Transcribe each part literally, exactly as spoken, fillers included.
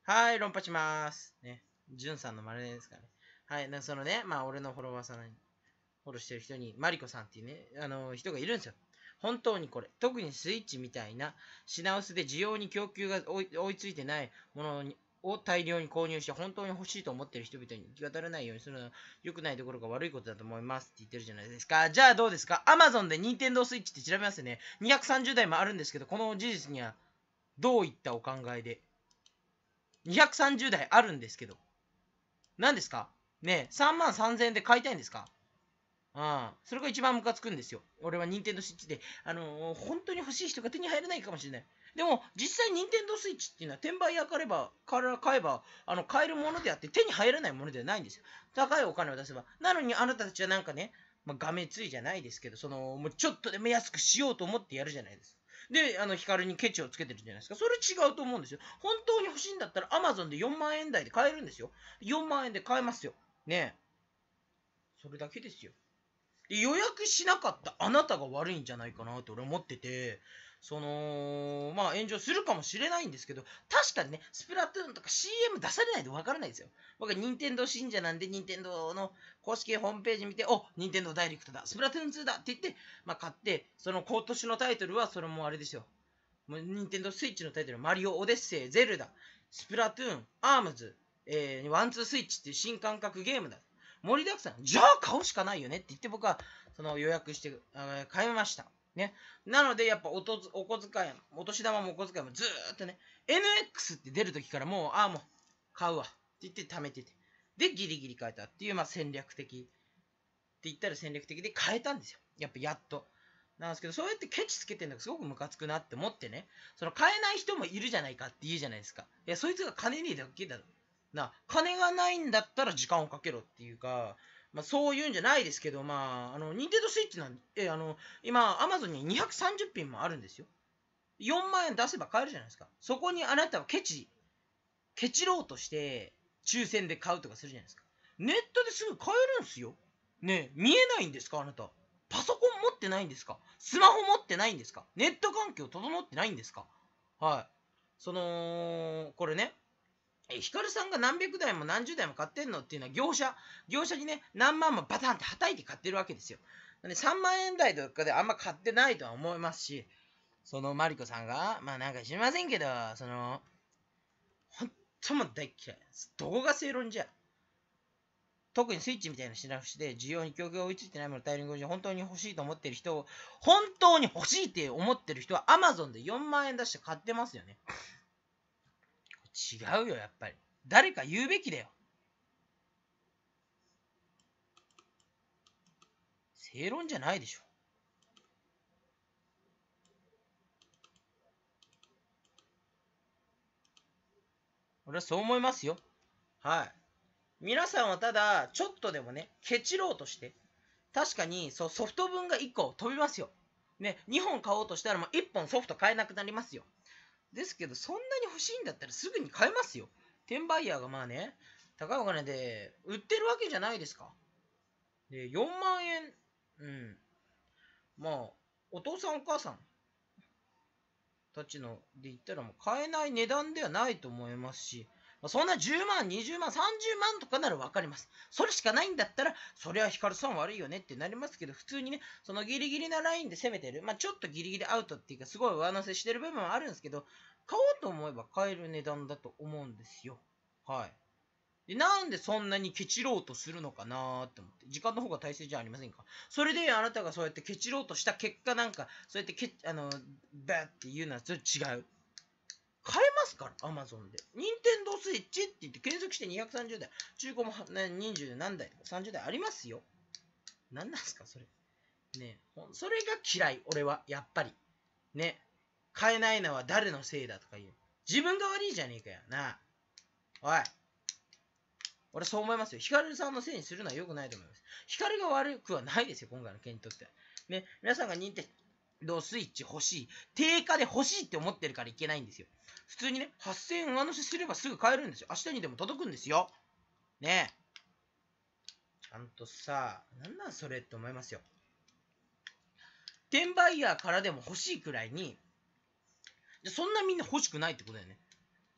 はい、論破しまーす。ね。ジュンさんのマネですからね。はい、なそのね、まあ、俺のフォロワーさんに、フォローしてる人に、マリコさんっていうね、あの人がいるんですよ。本当にこれ、特にスイッチみたいな品薄で需要に供給が追い追いついてないものにを大量に購入して本当に欲しいと思ってる人々に行き渡らないようにするのは良くないところが悪いことだと思いますって言ってるじゃないですか。じゃあどうですか？ Amazon で Nintendo Switch って調べますよね。にひゃくさんじゅうだいもあるんですけど、この事実にはどういったお考えで？にひゃくさんじゅうだいあるんですけど。何ですかねえ、さんまんさんぜんえんで買いたいんですか？ああ、それが一番ムカつくんですよ。俺は任天堂スイッチで、あのー本当に欲しい人が手に入らないかもしれない。でも、実際任天堂スイッチっていうのは転売屋からばから買えばあの買えるものであって手に入らないものではないんですよ。高いお金を出せば。なのにあなたたちはなんかね、まあ、がめついじゃないですけど、そのもうちょっとでも安くしようと思ってやるじゃないですか。で、あの、ヒカルにケチをつけてるじゃないですか。それ違うと思うんですよ。本当に欲しいんだったら Amazon でよんまん円台で買えるんですよ。よんまん円で買えますよ。ねえ。それだけですよ。で予約しなかったあなたが悪いんじゃないかなって俺思ってて、その、まあ炎上するかもしれないんですけど、確かにね、スプラトゥーンとか シーエム 出されないとわからないですよ。僕は任天堂信者なんで、任天堂の公式ホームページ見て、お、任天堂ダイレクトだ、スプラトゥーンツーだって言って、まあ買って、その今年のタイトルはそれもあれですよ。もう任天堂スイッチのタイトル、マリオオデッセイ、ゼルダ、スプラトゥーン、アームズ、えー、ワンツースイッチっていう新感覚ゲームだ。盛りだくさん。じゃあ買うしかないよねって言って僕はその予約して買いました。ね。なのでやっぱおとお小遣い、お年玉もお小遣いもずーっとね、エヌエックス って出るときからもう、ああもう買うわって言って貯めてて。で、ギリギリ買えたっていう、まあ戦略的って言ったら戦略的で買えたんですよ。やっぱやっと。なんですけど、そうやってケチつけてるのがすごくムカつくなって思ってね、その買えない人もいるじゃないかって言うじゃないですか。いや、そいつが金ねえだけだろ。な、金がないんだったら時間をかけろっていうか、まあそういうんじゃないですけど、まあ、あの、ニンテンドスイッチなんえ、あの、今、アマゾンににひゃくさんじゅっぴんもあるんですよ。よんまん円出せば買えるじゃないですか。そこにあなたはケチ、ケチろうとして、抽選で買うとかするじゃないですか。ネットですぐ買えるんすよ。ねえ、見えないんですかあなた。パソコン持ってないんですか？スマホ持ってないんですか？ネット環境整ってないんですか？はい。その、これね、え、ヒカルさんが何百台も何十台も買ってんのっていうのは業者、業者にね、何万もバタンって叩いて買ってるわけですよ。なんでさんまん円台とかであんま買ってないとは思いますし、そのマリコさんが、まあなんか知りませんけど、その、ほんとも大嫌いです。どこが正論じゃ。特にスイッチみたいな品薄で需要に供給が追いついてないもの大量に本当に欲しいと思ってる人を、本当に欲しいって思ってる人は Amazon でよんまん円出して買ってますよね。違うよ、やっぱり。誰か言うべきだよ。正論じゃないでしょ。俺はそう思いますよ。はい。皆さんはただ、ちょっとでもね、ケチろうとして、確かにそうソフト分がいっこ飛びますよ。ね、にほん買おうとしたらもういっぽんソフト買えなくなりますよ。ですけど、そんなに欲しいんだったらすぐに買えますよ。転売ヤーがまあね、高いお金で売ってるわけじゃないですか。で、よんまん円、うん。まあ、お父さんお母さんたちので言ったらもう買えない値段ではないと思いますし、まあ、そんなじゅうまん、にじゅうまん、さんじゅうまんとかなら分かります。それしかないんだったら、それはヒカルさん悪いよねってなりますけど、普通にね、そのギリギリなラインで攻めてる、まあちょっとギリギリアウトっていうか、すごい上乗せしてる部分はあるんですけど、買おうと思えば買える値段だと思うんですよ。はい。で、なんでそんなにケチろうとするのかなーって思って。時間の方が大切じゃありませんか？それであなたがそうやってケチろうとした結果なんか、そうやってケあの、バーって言うのはちょっと違う。買えますから、アマゾンで。任天堂スイッチって言って検索してにひゃくさんじゅうだい。中古も、ね、にじゅう何台とかさんじゅうだいありますよ。何なんすか、それ。ねそれが嫌い、俺は。やっぱり。ね。買えないのは誰のせいだとか言う。自分が悪いじゃねえかよな。おい。俺そう思いますよ。ヒカルさんのせいにするのは良くないと思います。ヒカルが悪くはないですよ、今回の件にとっては。ね、皆さんが任天堂スイッチ欲しい。定価で欲しいって思ってるからいけないんですよ。普通にね、はっせんえん上乗せすればすぐ買えるんですよ。明日にでも届くんですよ。ねえ。ちゃんとさ、なんなんそれって思いますよ。転売ヤーからでも欲しいくらいに、そんなみんな欲しくないってことだよね。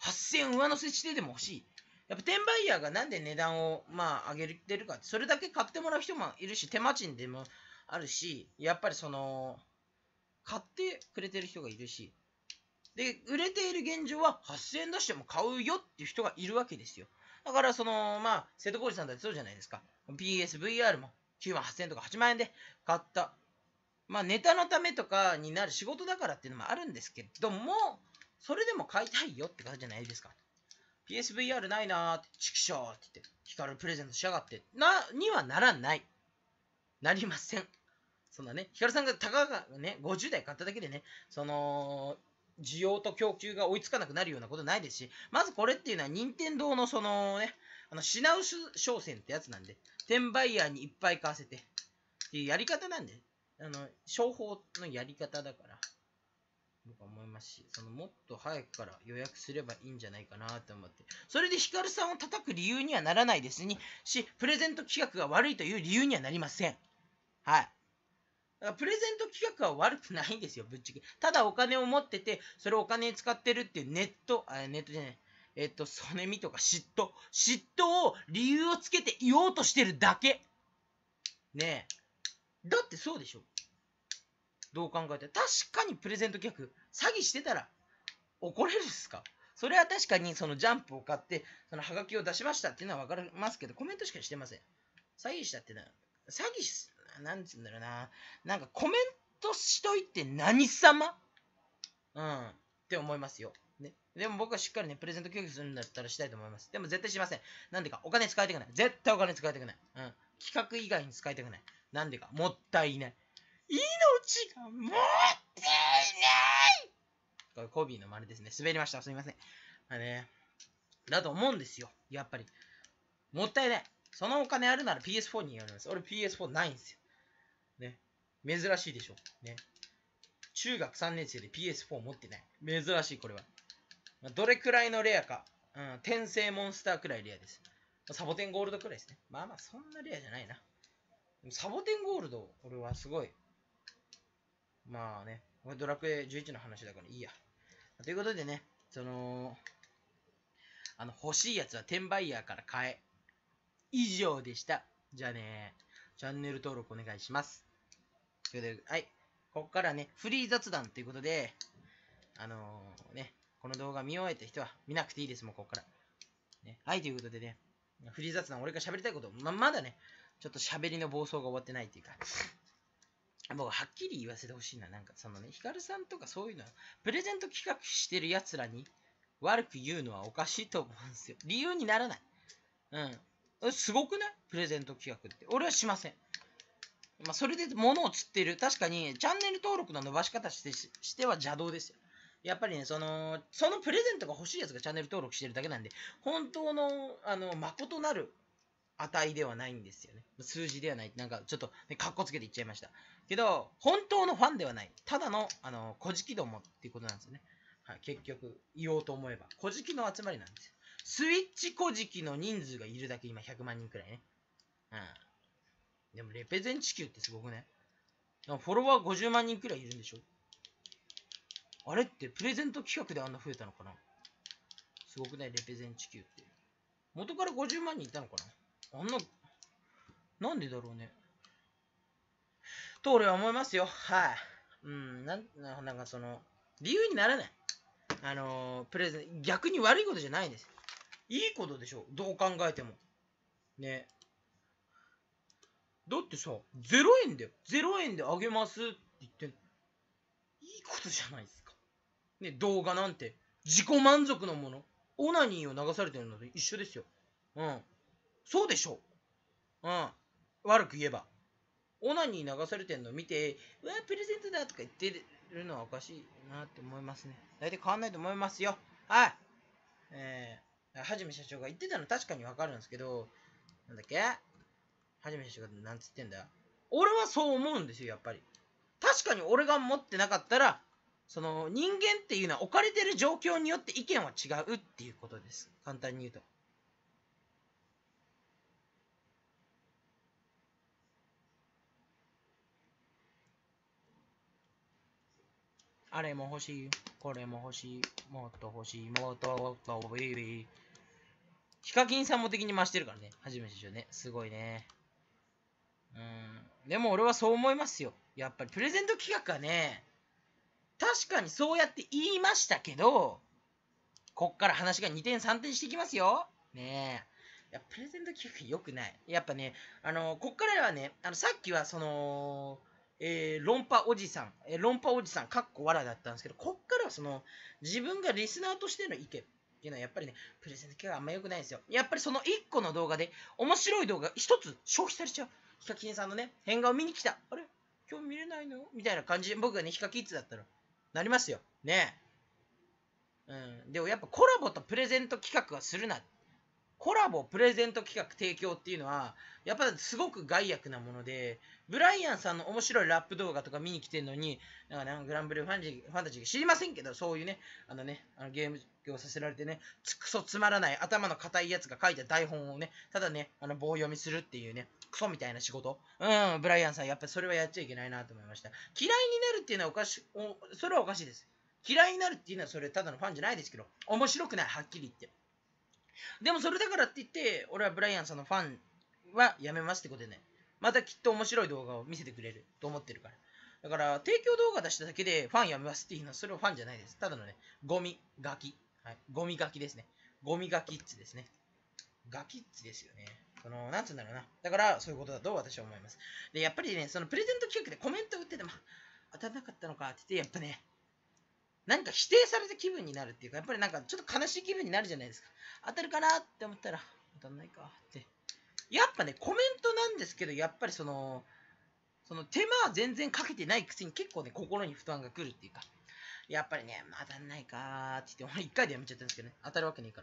はっせんえん上乗せしてでも欲しい。やっぱ転売ヤーがなんで値段をまあ上げてるかって、それだけ買ってもらう人もいるし、手間賃でもあるし、やっぱりその、買ってくれてる人がいるし、で、売れている現状ははっせんえん出しても買うよっていう人がいるわけですよ。だからその、まあ、瀬戸康史さんだってそうじゃないですか。ピーエスブイアール もきゅうまんはっせんえんとかはちまんえんで買った。まあ、ネタのためとかになる仕事だからっていうのもあるんですけども、それでも買いたいよって感じじゃないですか。ピーエスブイアール ないなーって、チクショーって言って、ヒカルプレゼントしやがって、な、にはならない。なりません。そんなね、ヒカルさんがたかがね、ごじゅうだい買っただけでね、その、需要と供給が追いつかなくなるようなことないですし、まずこれっていうのは、任天堂のそのね、あの品薄商戦ってやつなんで、転売ヤーにいっぱい買わせて、っていうやり方なんで、あの、商法のやり方だから、僕は思いますし、そのもっと早くから予約すればいいんじゃないかなと思って。それでヒカルさんを叩く理由にはならないですし、プレゼント企画が悪いという理由にはなりません。はい。だからプレゼント企画は悪くないんですよ、ぶっちゃけ。ただお金を持ってて、それをお金に使ってるっていうネット、あ、ネットじゃない、えっと、そねみとか嫉妬。嫉妬を理由をつけて言おうとしてるだけ。ねえ。だってそうでしょ。どう考えて。確かにプレゼント企画、詐欺してたら怒れるっすか？それは確かにそのジャンプを買って、そのハガキを出しましたっていうのはわかりますけど、コメントしかしてません。詐欺したってな、詐欺し、なんつうんだろうな。なんかコメントしといて何様うん。って思いますよ。ね。でも僕はしっかりね、プレゼント教育するんだったらしたいと思います。でも絶対しません。なんでか、お金使いたくない。絶対お金使いたくない。うん。企画以外に使いたくない。なんでか、もったいない。命がもったいないこれコビーの真似ですね。滑りました。すみません。あね。だと思うんですよ。やっぱり。もったいない。そのお金あるなら ピーエスフォー にやるんです。俺 ピーエスフォー ないんですよ。ね。珍しいでしょ。ね。中学さんねん生で ピーエスフォー 持ってない。珍しい、これは。どれくらいのレアか。うん。転生モンスターくらいレアです。サボテンゴールドくらいですね。まあまあ、そんなレアじゃないな。サボテンゴールド、俺はすごい。まあね。ドラクエじゅういちの話だからいいや。ということでね、その、あの、欲しいやつは転売ヤーから買え。以上でした。じゃあね、チャンネル登録お願いします。ということで、はい。ここからね、フリー雑談ということで、あのー、ね、この動画見終えた人は見なくていいですもん、ここから。ね、はい、ということでね、フリー雑談、俺が喋りたいこと、ま、まだね、ちょっと喋りの暴走が終わってないっていうか、僕はっきり言わせてほしいな。なんかそのね、ヒカルさんとかそういうの、プレゼント企画してる奴らに悪く言うのはおかしいと思うんですよ。理由にならない。うん。すごくないプレゼント企画って。俺はしません。まあ、それで物を釣ってる。確かに、チャンネル登録の伸ばし方してしては邪道ですよ。やっぱりね、その、そのプレゼントが欲しいやつがチャンネル登録してるだけなんで、本当の、あの、誠なる値ではないんですよね。数字ではない。なんかちょっと、ね、かっこつけて言っちゃいました。けど、本当のファンではない。ただの、あの、小じどもっていうことなんですよね。はい、結局、言おうと思えば。小じの集まりなんですよ。スイッチ小じの人数がいるだけ、今ひゃくまん人くらいね。うん。でも、レペゼン地球ってすごくね。フォロワーごじゅうまん人くらいいるんでしょ？あれってプレゼント企画であんな増えたのかな？すごくない？レペゼン地球って。元からごじゅうまん人いたのかな？あんな、なんでだろうね。と俺は思いますよ。はい。うん、なん、なんかその、理由にならない。あのー、プレゼン、逆に悪いことじゃないです。いいことでしょ。どう考えても。ね。だってさ、ゼロえんだよ。ゼロえんであげますって言ってんの。いいことじゃないですか。ね、動画なんて、自己満足のもの。オナニーを流されてるのと一緒ですよ。うん。そうでしょ。うん。悪く言えば。オナニー流されてんの見て、うわ、プレゼントだとか言ってるのはおかしいなって思いますね。大体変わんないと思いますよ。はい。えー、はじめ社長が言ってたの確かにわかるんですけど、なんだっけはじめ社長がなんつってんだ俺はそう思うんですよ、やっぱり。確かに俺が持ってなかったら、その人間っていうのは置かれてる状況によって意見は違うっていうことです。簡単に言うと。 あれも欲しい、これも欲しい、もっと欲しい、もっともっとベイビー。ヒカキンさんも的に増してるからね、初めてでしょね。すごいね。うん。でも俺はそう思いますよ。やっぱりプレゼント企画はね、確かにそうやって言いましたけど、こっから話がにてんさんてんしていきますよ。ねえ。いや、プレゼント企画良くない。やっぱね、あの、こっからはね、あの、さっきはその、えー、論破おじさん、えー、論破おじさん、かっこわらだったんですけど、こっからはその、自分がリスナーとしての意見っていうのは、やっぱりね、プレゼント企画あんま良くないんですよ。やっぱりそのいっこの動画で、面白い動画ひとつ消費されちゃう。ヒカキンさんのね、変顔見に来た。あれ今日見れないのみたいな感じで、僕がね、ヒカキッズだったら、なりますよ。ねえ。うん、でもやっぱコラボとプレゼント企画はするな。コラボ、プレゼント企画提供っていうのは、やっぱすごく害悪なもので、ブライアンさんの面白いラップ動画とか見に来てるのに、なんか、ね、グランブルーファンジファンタジー知りませんけど、そういうね、あのね、あのゲームをさせられてね、つくそつまらない頭の固いやつが書いた台本をね、ただね、あの棒読みするっていうね、クソみたいな仕事。うん、ブライアンさん、やっぱりそれはやっちゃいけないなと思いました。嫌いになるっていうのはおかしい、それはおかしいです。嫌いになるっていうのはそれただのファンじゃないですけど、面白くない、はっきり言って。でもそれだからって言って、俺はブライアンさんのファンはやめますってことでね、またきっと面白い動画を見せてくれると思ってるから。だから、提供動画出しただけでファンやめますっていうのは、それはファンじゃないです。ただのね、ゴミ、ガキ。はい。ゴミガキですね。ゴミガキッズですね。ガキッズですよね。その、なんつうんだろうな。だから、そういうことだと私は思います。で、やっぱりね、そのプレゼント企画でコメント打ってても、当たらなかったのかって言って、やっぱね、なんか否定された気分になるっていうか、やっぱりなんかちょっと悲しい気分になるじゃないですか。当たるかなって思ったら、当たんないかって。やっぱね、コメントなんですけど、やっぱりその、その手間は全然かけてないくせに結構ね、心に負担がくるっていうか、やっぱりね、当たんないかーって言って、俺一回でやめちゃったんですけどね、当たるわけねえから。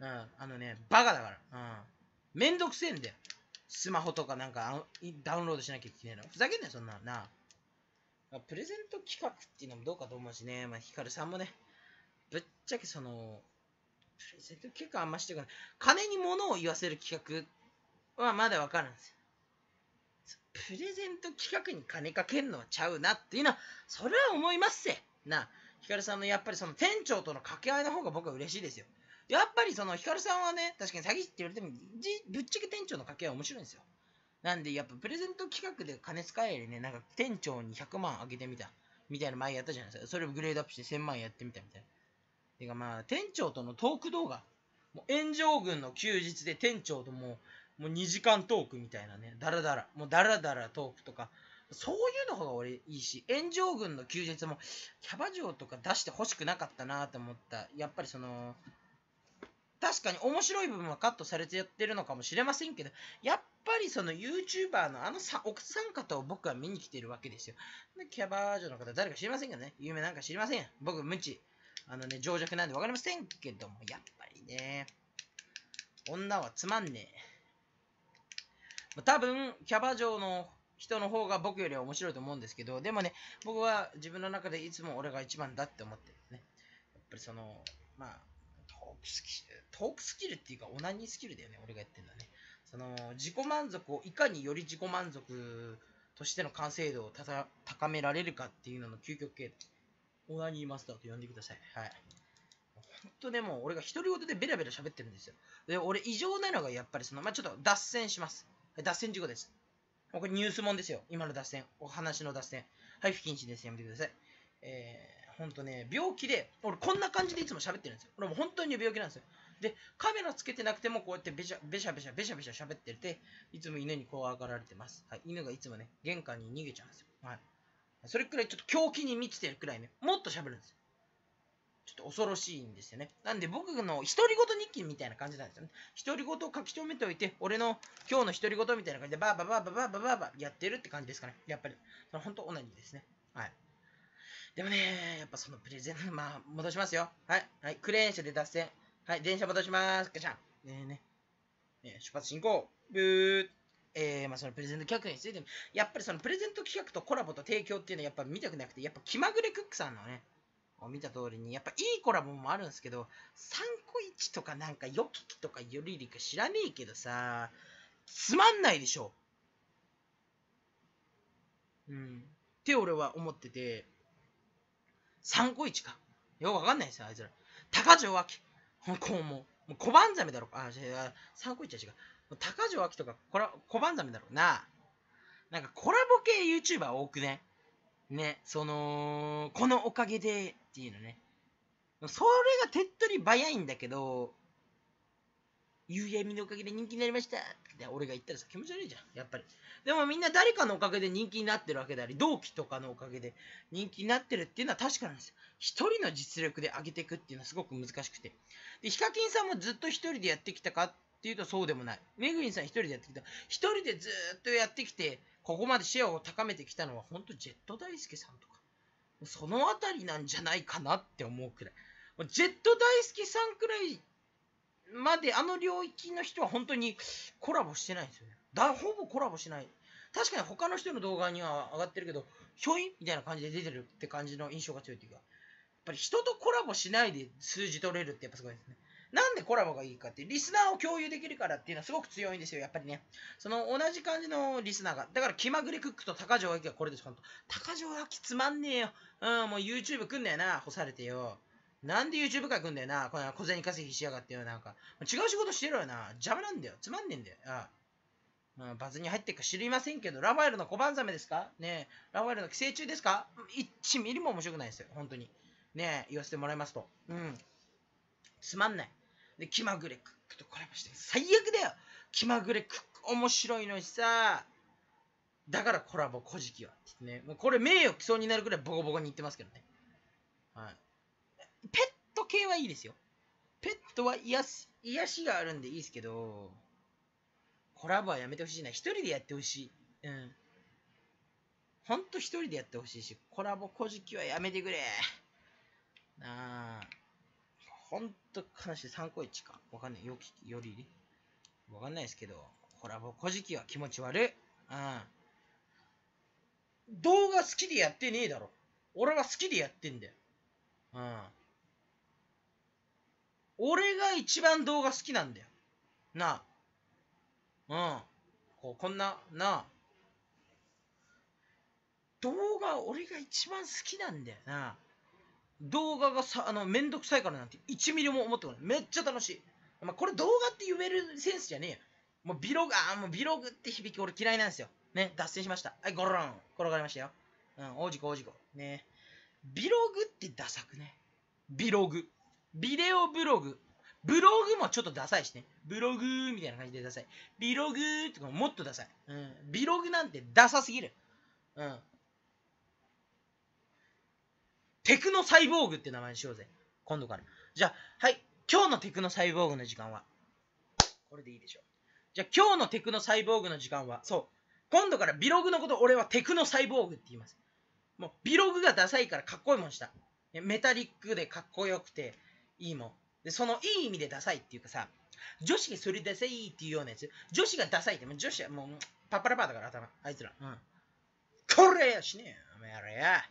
うん、あのね、バカだから。うん。めんどくせえんだよ。スマホとかなんかダウンロードしなきゃいけないの。ふざけんなよ、そんなな。プレゼント企画っていうのもどうかと思うしね、まあ、ヒカルさんもね、ぶっちゃけその、プレゼント企画あんましてくない。金に物を言わせる企画はまだわかるんですよ。プレゼント企画に金かけんのはちゃうなっていうのは、それは思いますせ。な、ヒカルさんのやっぱりその店長との掛け合いの方が僕は嬉しいですよ。やっぱりそのヒカルさんはね、確かに詐欺師って言われても、ぶっちゃけ店長の掛け合いは面白いんですよ。なんで、やっぱプレゼント企画で金使えるね、なんか店長にひゃくまんあげてみた。みたいな前やったじゃないですか。それをグレードアップしてせんまんやってみたみたいな。てかまあ、店長とのトーク動画。もう炎上軍の休日で店長ともう、もうにじかんトークみたいなね。ダラダラ。もうダラダラトークとか。そういうの方が俺いいし、炎上軍の休日も、キャバ嬢とか出してほしくなかったなと思った。やっぱりその、確かに面白い部分はカットされてやってるのかもしれませんけど、やっぱりその YouTuber のあのさ奥さん方を僕は見に来てるわけですよ。でキャバ嬢の方誰か知りませんけどね。有名なんか知りません。僕、無知。あのね、情弱なんで分かりませんけども、やっぱりね、女はつまんねえ。多分、キャバ嬢の人の方が僕よりは面白いと思うんですけど、でもね、僕は自分の中でいつも俺が一番だって思ってるね。やっぱりその、まあ、トークスキル、トークスキルっていうか、オナニースキルだよね、俺がやってるのはね。その、自己満足をいかにより自己満足としての完成度を高められるかっていうのの究極形。オナニーマスターと呼んでください。はい。本当でも、俺が独り言でベラベラ喋ってるんですよ。で、俺異常なのがやっぱりその、まあ、ちょっと脱線します。脱線事故です。これニュースもんですよ。今の脱線。お話の脱線。はい、不謹慎です。やめてください。えー、ほんとね、病気で、俺こんな感じでいつも喋ってるんですよ。俺も本当に病気なんですよ。で、カメラつけてなくてもこうやってべしゃべしゃべしゃべしゃべしゃ喋ってて、いつも犬に怖がられてます。はい、犬がいつもね、玄関に逃げちゃうんですよ。はい。それくらいちょっと狂気に満ちてるくらいね、もっと喋るんですよ。ちょっと恐ろしいんですよね。なんで僕の独り言日記みたいな感じなんですよね。独り言を書き留めておいて、俺の今日の独り言みたいな感じでバーバーバーバーバーバーバーバーやってるって感じですかね。やっぱり。その本当同じですね。はい。でもね、やっぱそのプレゼント、まあ、戻しますよ。はい。はい。クレーン車で脱線。はい。電車戻します。ガチャン。ねえね。ね出発進行。ブー。えー、まあそのプレゼント企画についても、やっぱりそのプレゼント企画とコラボと提供っていうのはやっぱ見たくなくて、やっぱ気まぐれクックさんのね、見た通りに、やっぱいいコラボもあるんですけど、さんこいちとかなんかよききとかよりりか知らねえけどさ、つまんないでしょ。うん。って俺は思ってて、 三個一か。よくわかんないですよ、あいつら。高城明。ほんこうもう、もう小判ザメだろ。あ、違う、三個一は違う。高城明とか、これ小判ザメだろうな。なんかコラボ系 YouTuber 多くね。ね、その、このおかげでっていうのね。それが手っ取り早いんだけど、夕闇のおかげで人気になりましたって俺が言ったらさ、気持ち悪いじゃん、やっぱり。でもみんな誰かのおかげで人気になってるわけであり、同期とかのおかげで人気になってるっていうのは確かなんですよ。一人の実力で上げていくっていうのはすごく難しくて。で、ヒカキンさんもずっと一人でやってきたかっていうとそうでもない。めぐりんさん一人でやってきた。一人でずっとやってきて、ここまでシェアを高めてきたのは、ほんとジェット大輔さんとか、そのあたりなんじゃないかなって思うくらい。ジェット大輔さんくらいまであの領域の人は本当にコラボしてないんですよね。だほぼコラボしない。確かに他の人の動画には上がってるけど、ひょいみたいな感じで出てるって感じの印象が強いっていうか、やっぱり人とコラボしないで数字取れるってやっぱすごいですね。なんでコラボがいいかって、リスナーを共有できるからっていうのはすごく強いんですよ、やっぱりね。その同じ感じのリスナーが。だから気まぐれクックと高城明はこれです、ほんと。高城明つまんねえよ。うん、もう YouTube 来んだよな、干されてよ。なんで YouTube 会来んだよな、この小銭稼ぎしやがってよ、なんか。違う仕事してるよな。邪魔なんだよ。つまんねえんだよ。ああ、うん、バズに入ってるか知りませんけど、ラファエルの小判ザメですかねえ、ラファエルの寄生虫ですか ?いち ミリも面白くないですよ、本当に。ねえ、言わせてもらいますと。うん。つまんない。で、気まぐれクックとコラボして、最悪だよ。気まぐれクック面白いのにさ、だからコラボ古事記はってね。もうこれ名誉毀損になるぐらいボコボコに言ってますけどね。はい。ペット系はいいですよ。ペットは癒し、癒しがあるんでいいですけど、コラボはやめてほしいな。一人でやってほしい。うん。ほんと一人でやってほしいし、コラボ古事記はやめてくれ。なあ。ほんと悲しい。参考値か。わかんない。よき、よりわかんないですけど、コラボ古事記は気持ち悪い。うん。動画好きでやってねえだろ。俺は好きでやってんだよ。うん。俺が一番動画好きなんだよ。なあ。うん。こう、こんな、なあ。動画、俺が一番好きなんだよな。動画がさ、あの、めんどくさいからなんていちミリも思ってこない。めっちゃ楽しい。まあ、これ動画って言えるセンスじゃねえよ。もうビログ、あーもうビログって響き俺嫌いなんですよ。ね、脱線しました。はい、ゴロン。転がりましたよ。うん、大事故大事故。ね。ビログってダサくね。ビログ。ビデオブログ。ブログもちょっとダサいしね。ブログーみたいな感じでダサい。ビログーってもっとダサい。うん。ビログなんてダサすぎる。うん。テクノサイボーグって名前にしようぜ。今度から。じゃあ、はい。今日のテクノサイボーグの時間は、これでいいでしょう。じゃあ、今日のテクノサイボーグの時間は、そう。今度からビログのこと俺はテクノサイボーグって言います。もう、ビログがダサいからかっこいいもんした。メタリックでかっこよくていいもん。で、そのいい意味でダサいっていうかさ、女子がそれダサいっていうようなやつ。女子がダサいって、もう女子はもうパッパラパーだから頭。あいつら。うん。これやしねえよ。お前あれや。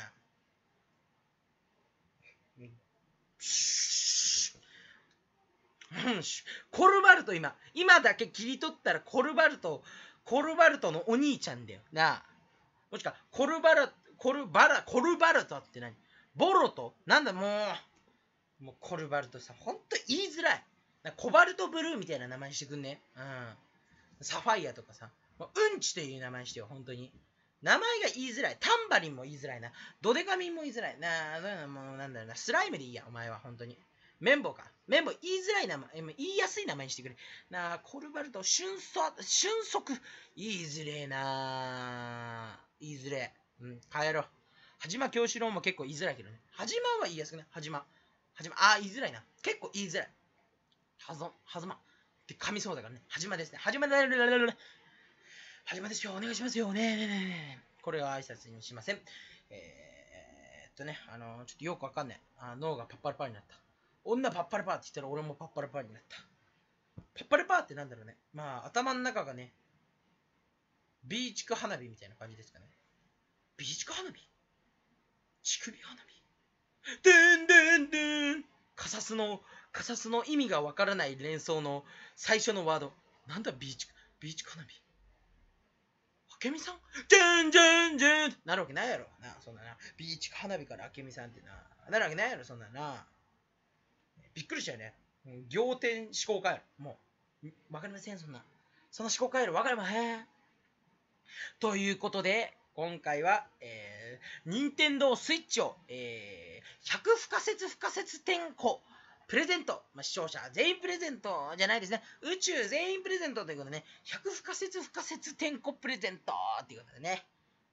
コルバルト今、今だけ切り取ったらコルバルト、コルバルトのお兄ちゃんだよ。なあ。もしか、コルバルト、コルバラ、コルバルトって何？ボロト？なんだもう、もうコルバルトさ、ほんと言いづらい。コバルトブルーみたいな名前にしてくんね。うん。サファイアとかさ、もううんちという名前にしてよ、ほんとに。名前が言いづらい。タンバリンも言いづらいな。ドデカミンも言いづらい。なあ、そういうのもうなんだろうな。スライムでいいや、お前は、ほんとに。綿棒か。綿棒言いづらい名前、言いやすい名前にしてくれ。なあ、コルバルト、瞬足、瞬足。言いづれえな言いづれえ。うん、帰ろう。はじま京志郎も結構言いづらいけどね。はじまは言いやすくね。はじま。はじま。ああ、言いづらいな。結構言いづらい。はず、はずま。って噛みそうだからね。はじまですね。はじまだはじまですよ。お願いしますよ。ねえねえねえねえ。これは挨拶にしません。えー、っとね、あのー、ちょっとよくわかんない。あ脳がパッパラパーになった。女パッパラパーって言ったら俺もパッパラパーになった。パッパラパーってなんだろうね。まあ、頭の中がね、ビーチク花火みたいな感じですかね。ビーチク花火乳首花火でんでんでんカサスの、カサスの意味がわからない連想の最初のワード。なんだビーチク、ビーチク花火わ明美さんじゃんじゃんじゃんなるわけないやろな、そんなな。ビーチ花火から明美さんってな。なるわけないやろ、そんなな。びっくりしたよね。仰天思考回路。もう、わかりません、そんな。その思考回路わかりまへん。ということで、今回は、えー、任天堂スイッチを、えー、ひゃく不可説不可説点個プレゼント、まあ、視聴者全員プレゼントじゃないですね。宇宙全員プレゼントということでね、ひゃく不可説不可説点個プレゼントっていうことでね。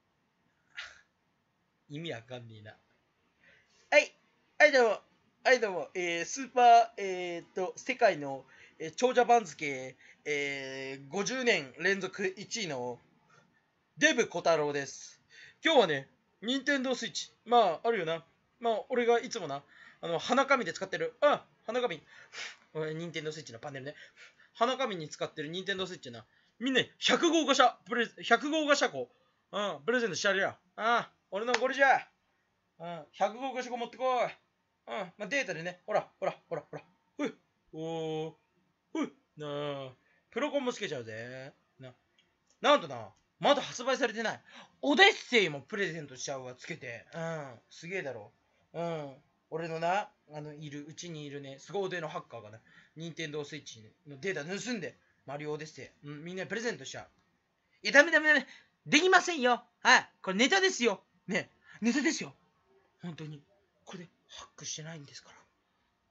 意味わかんねえな。はい、はいどうも、はいどうも、えー、スーパー、えー、っと、世界の、えー、長者番付、えー、ごじゅうねん連続いちいのデブ小太郎です。今日はね、任天堂スイッチ。まあ、あるよな。まあ、俺がいつもな、あの、鼻紙で使ってる。あ、鼻紙。任天堂スイッチのパネルね。鼻紙に使ってる任天堂スイッチな。みんなひゃく号ガシャ、プレひゃく号ガシャコ。うん、プレゼントしてやるよ。ああ、俺のこれじゃ。うん、ひゃく号ガシャコ持ってこい。うん、まあ、データでね。ほら、ほら、ほら、ほら。ほい。おー。ほい。なあ。プロコンもつけちゃうぜ。な。なんとな。まだ発売されてない。オデッセイもプレゼントしちゃうわ、つけて。うん。すげえだろ。うん。俺のな、あの、いる、うちにいるね、凄腕のハッカーがね、任天堂スイッチのデータ盗んで、マリオオデッセイ、うん、みんなプレゼントしちゃう。いや、ダメダメダメ。できませんよ。はい。これネタですよ。ね。ネタですよ。本当に。これ、ハックしてないんですから。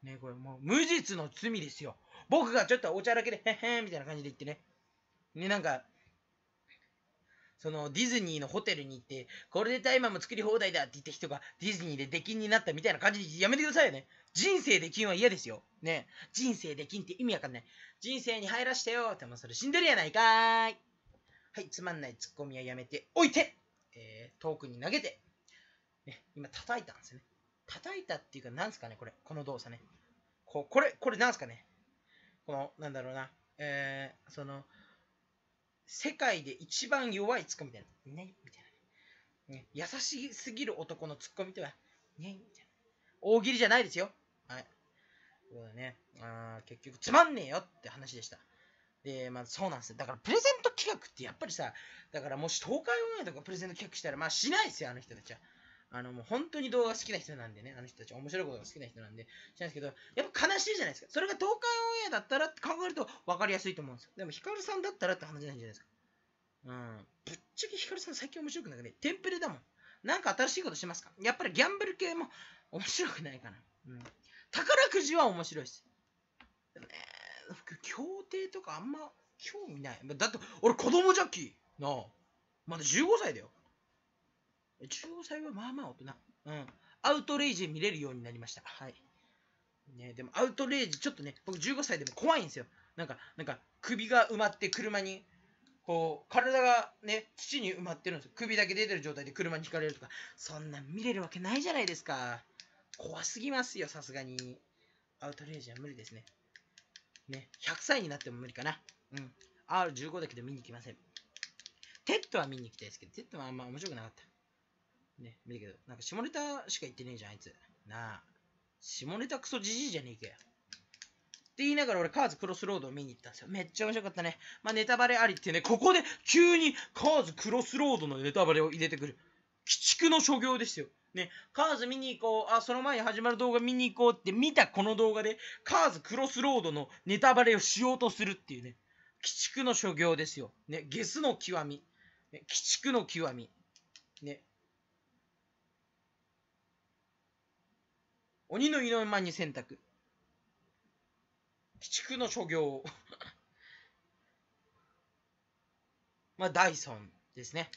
ね、これもう、無実の罪ですよ。僕がちょっとおちゃらけで、へっへんみたいな感じで言ってね。ね、なんか、そのディズニーのホテルに行って、これでタイマーも作り放題だって言った人がディズニーで出禁になったみたいな感じでやめてくださいよね。人生で金は嫌ですよ。ね。人生で金って意味わかんない。人生に入らしたよって、もうそれ死んでるやないかーい。はい、つまんないツッコミはやめておいて、えー、遠くに投げて、ね、今叩いたんですよね。叩いたっていうか、なんすかね、これ。この動作ね。ここれ、これなんすかね。この、なんだろうな。えー、その、世界で一番弱いツッコミみたいな。ね、みたいな、ね。優しすぎる男のツッコミとは、ね、みたいな。大喜利じゃないですよ。はい。そうだね。あ結局つまんねえよって話でした。で、まあそうなんですよ。だからプレゼント企画ってやっぱりさ、だからもし東海オンエアとかプレゼント企画したら、まあしないですよ、あの人たちは。あのもう本当に動画好きな人なんでね、あの人たち面白いことが好きな人なんで、しないですけど、やっぱ悲しいじゃないですか。それが東海オンエアだったらって考えると分かりやすいと思うんですよ。でもヒカルさんだったらって話なんじゃないですか。うん。ぶっちゃけヒカルさん最近面白くなくね、テンプレだもん。なんか新しいことしますか？やっぱりギャンブル系も面白くないかな。うん。宝くじは面白いです。でもね、僕、競艇とかあんま興味ない。だって、俺子供ジャッキーなあ。まだじゅうごさいだよ。じゅうごさいはまあまあ大人。うん。アウトレイジ見れるようになりました。はい。ね、でもアウトレイジ、ちょっとね、僕じゅうごさいでも怖いんですよ。なんか、なんか、首が埋まって車に、こう、体がね、土に埋まってるんですよ。首だけ出てる状態で車にひかれるとか。そんなん見れるわけないじゃないですか。怖すぎますよ、さすがに。アウトレイジは無理ですね。ね、ひゃくさいになっても無理かな。うん。アールじゅうご だけど見に来ません。テッドは見に行きたいですけど、テッドはあんま面白くなかった。ね、見るけど、なんか下ネタしか言ってねえじゃん、あいつ。なあ。下ネタクソじじいじゃねえかよ。って言いながら俺、カーズクロスロードを見に行ったんですよ。めっちゃ面白かったね。まあ、ネタバレありってね、ここで急にカーズクロスロードのネタバレを入れてくる。鬼畜の所業ですよ。ね、カーズ見に行こう、あ、その前に始まる動画見に行こうって見たこの動画で、カーズクロスロードのネタバレをしようとするっていうね、鬼畜の所業ですよ。ね、ゲスの極み。ね、鬼畜の極み。ね。鬼の湯の間に選択。鬼畜の所業。まあ、ダイソンですね。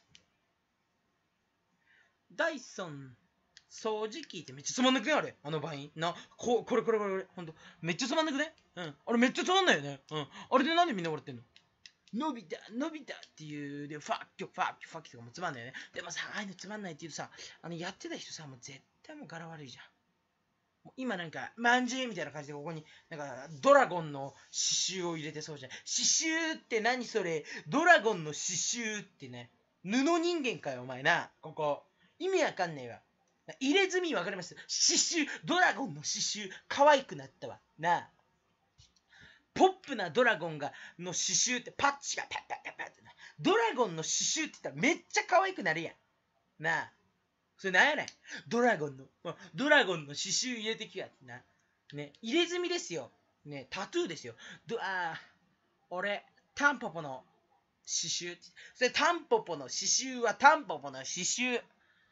ダイソン、掃除機ってめっちゃつまんなくねあれ。あのバイン。な、こ、これこれこれこれ。ほんと。めっちゃつまんなくねうん。あれめっちゃつまんないよね。うん。あれでなんでみんな笑ってんの？のび太、のび太っていう、で、ファッキョ、ファッキョ、ファッキョとかもつまんないよね。でもさ、ああいうのつまんないって言うとさ、あの、やってた人さ、もう絶対もう柄悪いじゃん。もう今なんか、まんじゅうみたいな感じでここに、なんか、ドラゴンの刺繍を入れてそうじゃん。刺繍って何それ？ドラゴンの刺繍ってね。布人間かよ、お前な。ここ。意味わかんねえわ。入れ墨わかります？刺繍、ドラゴンの刺繍、可愛くなったわ。なあ。ポップなドラゴンがの刺繍ってパッチがパッパッパッパッってな。 ドラゴンの刺繍って言ったらめっちゃ可愛くなるやん。なあ。それなんやねん。ドラゴンの、ドラゴンの刺繍入れてきやってな。ね、入れ墨ですよ。ね、タトゥーですよ。どあ俺、タンポポの刺繍。それタンポポの刺繍はタンポポの刺繍。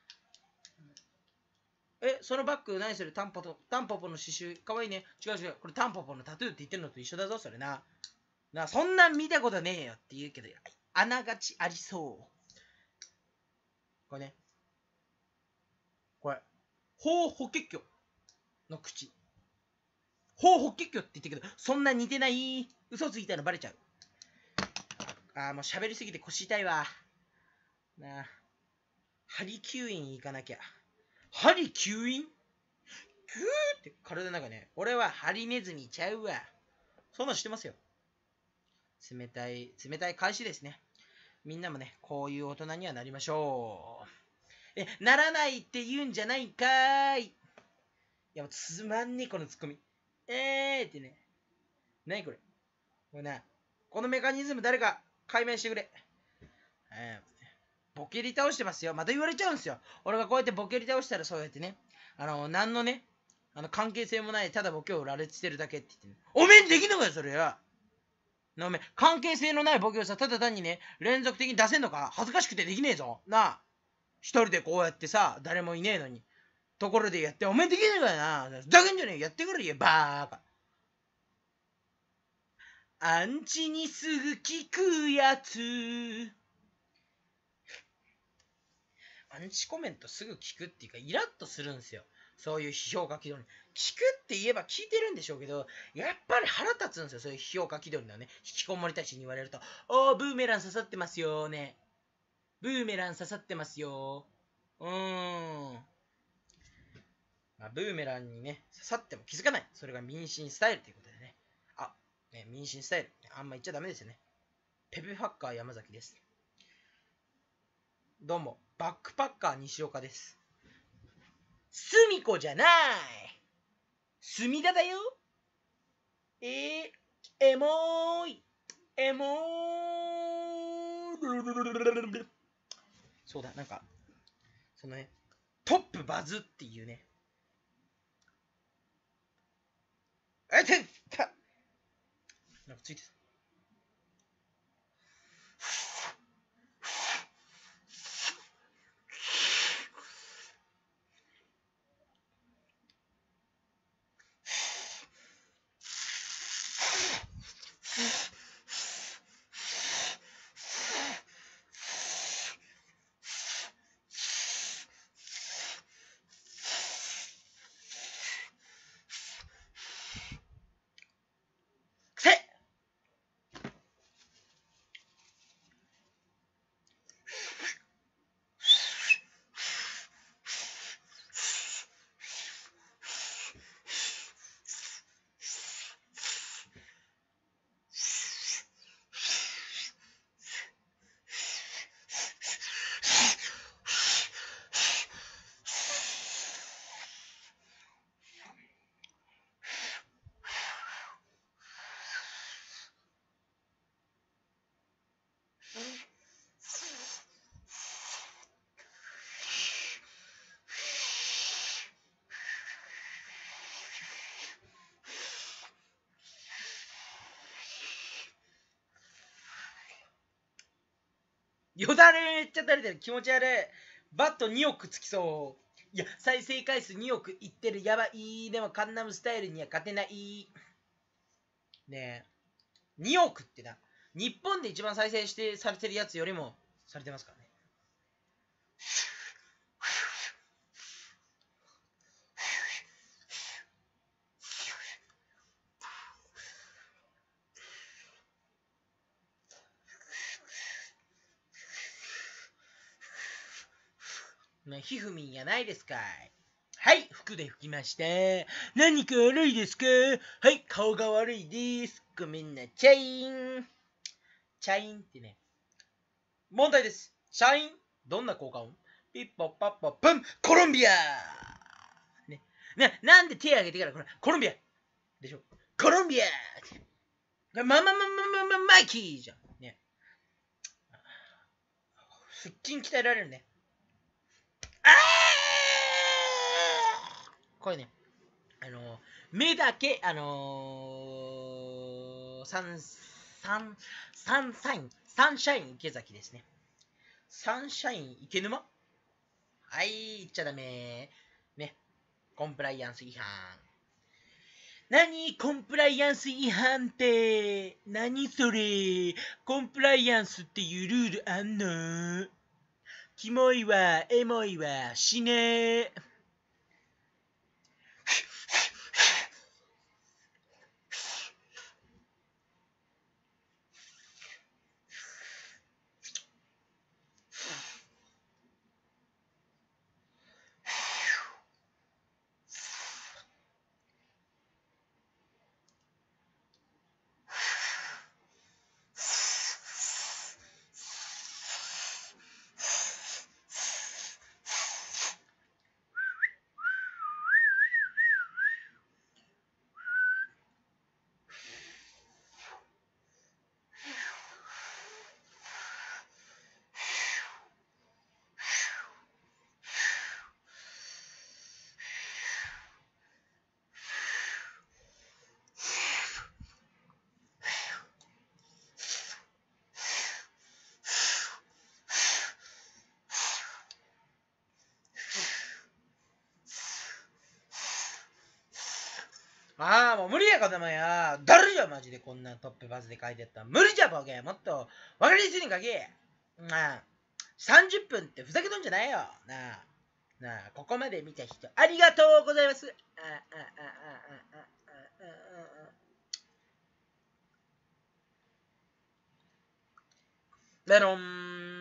え、そのバッグ何それタンポポ、タンポポの刺繍。かわいいね。違う違う。これタンポポのタトゥーって言ってるのと一緒だぞ、それな。な、そんなん見たことねえよって言うけど、あながちありそう。これね。これ。ホウホケキョの口。ホウホケキョって言ってるけど、そんな似てない。嘘ついたのバレちゃう。あー、もう喋りすぎて腰痛いわ。なあ。ハリ吸引行かなきゃ。ハリ吸引グーって体の中ね。俺はハリネズミちゃうわ。そんなん知ってますよ。冷たい、冷たい返しですね。みんなもね、こういう大人にはなりましょう。え、ならないって言うんじゃないんかーい。いや、もうつまんねえ、このツッコミ。えーってね。なにこれ。これな、このメカニズム誰か解明してくれ。えー、ボケり倒してますよ。また言われちゃうんですよ。俺がこうやってボケり倒したらそうやってね。あの、なんのね、あの関係性もない、ただボケを羅列してるだけって言って、ね、おめんできんのかよ、それは。なおめ関係性のないボケをさ、ただ単にね、連続的に出せんのか恥ずかしくてできねえぞ。なあ。一人でこうやってさ、誰もいねえのに。ところでやって、おめんできねえかよな。だけんじゃねえ。やってくれよ、バーカ。アンチにすぐ聞くやつ。アンチコメントすぐ聞くっていうか、イラッとするんですよ。そういう批評家気取り。聞くって言えば聞いてるんでしょうけど、やっぱり腹立つんですよ。そういう批評家気取りのね、引きこもりたちに言われると、おー、ブーメラン刺さってますよね。ブーメラン刺さってますよ。うーん。まあ、ブーメランにね、刺さっても気づかない。それが民進スタイルということでね。あ、ね、民進スタイル。あんま言っちゃダメですよね。ペペファッカー山崎です。どうも、バックパッカー西岡です。すみこじゃないすみだだよえー、エモーいエモーそうだ、なんか、そのね、トップバズっていうね、えてったなんかついてた。せよだれめっちゃ垂れてる気持ち悪いバットにおくつきそういや再生回数におくいってるやばいでもカンナムスタイルには勝てないねえにおくってな日本で一番再生してされてるやつよりもされてますからねねひふみんやないですかいはい、服で拭きました。何か悪いですかはい、顔が悪いです。ごめんなチャイン。チャインってね。問題です。チャイン。どんな効果音ピッポパッポプンコロンビアね。な、なんで手挙げてからこれコロンビアでしょコロンビアマママママママイキーじゃん。ね。 腹筋鍛えられるね。あーこれね、あのー、目だけ、あのー、サン、サン、サンサイン、サンシャイン池崎ですね。サンシャイン池沼はい、言っちゃダメ。ね、コンプライアンス違反。何コンプライアンス違反って。何それ。コンプライアンスっていうルールあんの？キモいわ、エモいわ、死ねー。ああ、もう無理や、こんなもんや。だるいよ、マジでこんなトップバズで書いてったら。無理じゃ、ボケ。もっと分かりやすいに書け。なあ、さんじゅっぷんってふざけとんじゃないよ。なあ、なあ、ここまで見た人、ありがとうございます。ああ、ああ、ああ、ああ、ああ、メロン。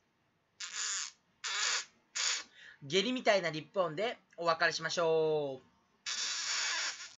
下痢みたいなリップ音でお別れしましょう。